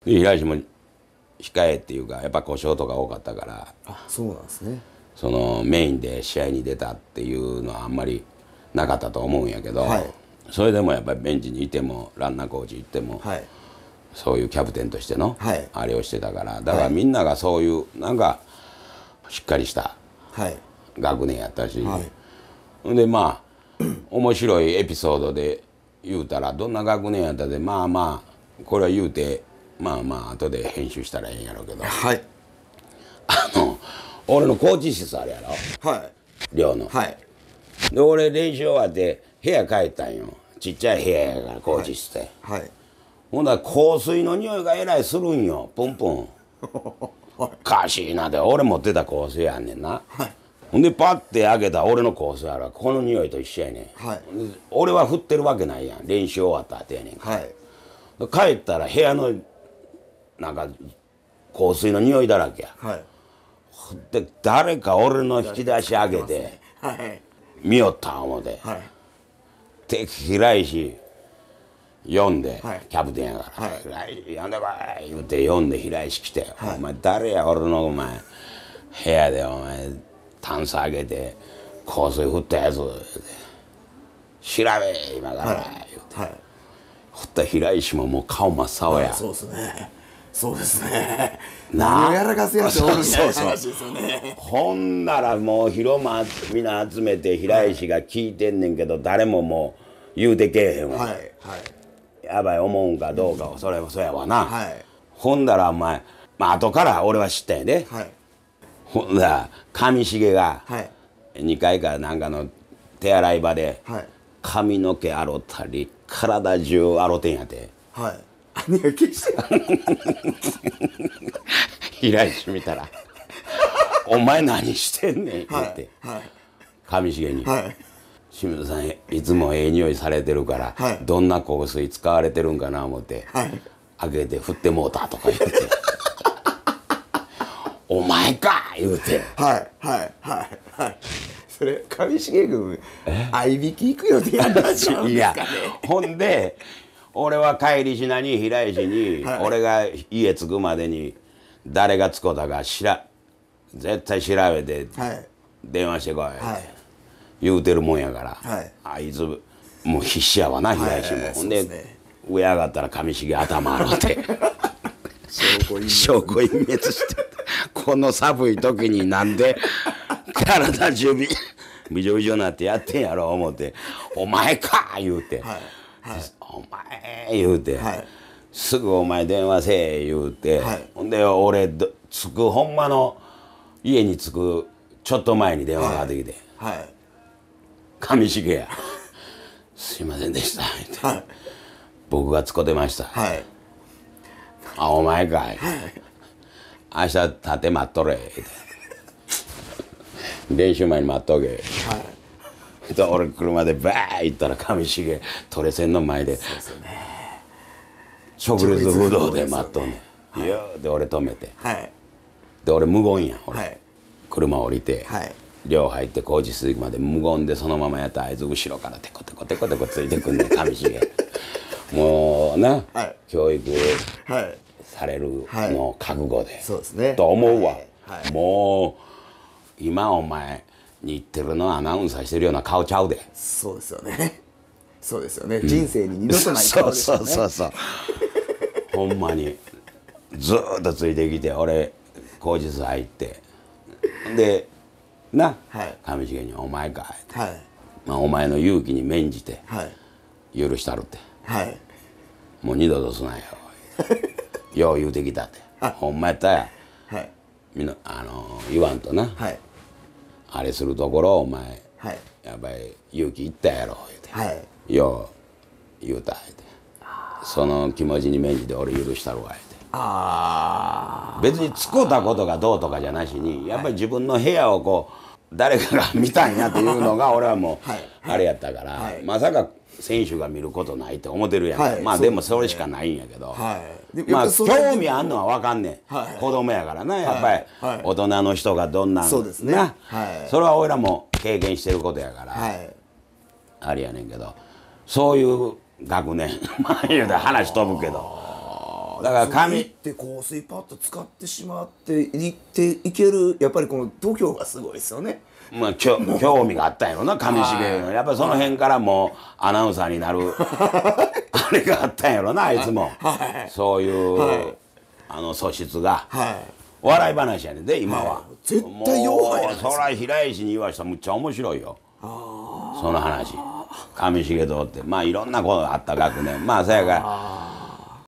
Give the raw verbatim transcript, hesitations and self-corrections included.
で平石も控えっていうかやっぱ故障とか多かったから、 あ、そうなんですね。 そのメインで試合に出たっていうのはあんまりなかったと思うんやけど、 はい、 それでもやっぱりベンチにいてもランナーコーチ行っても、はい、そういうキャプテンとしてのあれをしてたから、だからみんながそういうなんかしっかりした学年やったし、はい、でまあ面白いエピソードで言うたらどんな学年やったでまあまあこれは言うてまあまあ後で編集したらええんやろうけど、はい、あの俺のコーチ室あるやろ、はい、寮の、はい、で俺練習終わって部屋帰ったんよ。ちっちゃい部屋やからコーチ室で、はいはい、ほんだら香水の匂いがえらいするんよ。プンプンおかしいなで俺持ってた香水やんねんな、はい、ほんでパッて開けた俺の香水あらこの匂いと一緒やねん、はい、俺は振ってるわけないやん練習終わった後やねんから、はい、帰ったら部屋のなんか香水の匂いだらけや、はい、で誰か俺の引き出し開けて見よった思うて、はい、で平石読んで、はい、キャプテンやから「はい、平石読んでこい」言うて読んで平石来て「はい、お前誰や俺のお前部屋でお前タンス開けて香水振ったやつ」言うて「調べ今から」言うて、はい、振った平石ももう顔真っ青や、はい、 そうですねそうですね何をやらかすやつおるみたいな話ですよね。 ほんならもう広間みんな集めて平石が聞いてんねんけど誰ももう言うてけえへんわ、はいはい、やばい思うんかどうかそれはそうやわな、はい、ほんだらお前まあ後から俺は知ったんやで、はい、ほんだら上重がにかいかなんかの手洗い場で髪の毛洗ったり体中洗ってんやて、はい、何が消して平石見たら「お前何してんねん」って言って、はいはい、上重に、はい「清水さんいつもええ匂いされてるから、はい、どんな香水使われてるんかな思って、はい、開けて振ってもうた」とか言って「お前か!」言うてはいはいはいはいそれ上重君合いびき行くよってやったんちゃうんですかね。 いやほんで俺は帰りしなに平石に、はい、俺が家着くまでに誰が使うたかしら絶対調べて電話してこい、はい、言うてるもんやから、はい、あいつもう必死やわな平石も、はい、ほんで、ね、上上がったら上重頭洗って証拠隠滅してこの寒い時になんで体中びびじょびじょになってやってんやろ思って「お前か!」言うて。はいはい、お前言うて、はい、すぐお前電話せえ言うて、はい、ほんで俺着くほんまの家に着くちょっと前に電話がかかってきて「はいはい、上重やすいませんでした」って、はい、僕が使ってました、はい、あお前かい、はい、明日立て待っとれって練習前に待っとけ、はい俺車でバーッ行ったら上重トレセンの前で直列不動で待っとんねん、はい、で俺止めて、はい、で俺無言やん俺、はい、車降りて、はい、寮入って工事室まで無言でそのままやったらあいつ後ろからテコテコテコテコついてくんねん上重もうな、はい、教育されるの覚悟で、はい、そうですねと思うわ、はいはい、もう今お前日テレのアナウンサーしてるような顔ちゃうで。 そうですよねそうですよね、うん、人生に二度とない顔ですよね。そうそうそうそうほんまにずーっとついてきて俺工事室入ってでな、はい、上重に「お前か」って、はいまあ、お前の勇気に免じて、はい、許したるって、はい、もう二度とすなよよう言うてきたって、はい、ほんまやったや、はい、みんなあの言わんとな、はいあれするところお前、はい、やっぱり勇気いったやろ言うて、はい、よう言うた言うてその気持ちに免じて俺許したるわ言うてあ別に使うたことがどうとかじゃなしにやっぱり自分の部屋をこう誰かが見たんやっていうのが俺はもうあれやったから、はいはい、まさか選手が見ることないって思ってるやん、はい、まあでもそれしかないんやけど、はい、まあ興味あんのは分かんねん、はい、子供やからなやっぱり、はい、大人の人がどんなんそうですね、はい、それは俺らも経験してることやから、はい、あれやねんけどそういう学年まあ言うたら話飛ぶけどうだから紙って香水パッと使ってしまっていっていけるやっぱりこの度胸がすごいですよね。 まあ、興味があったんやろな上重のやっぱりその辺からもうアナウンサーになるあれがあったんやろなあいつも、はい、そういう、はい、あの素質が、はい、笑い話やねんで今は、はい、 絶対弱いやんそら平石に言わしたらむっちゃ面白いよその話上重堂ってまあいろんなことがあった学年まあそやから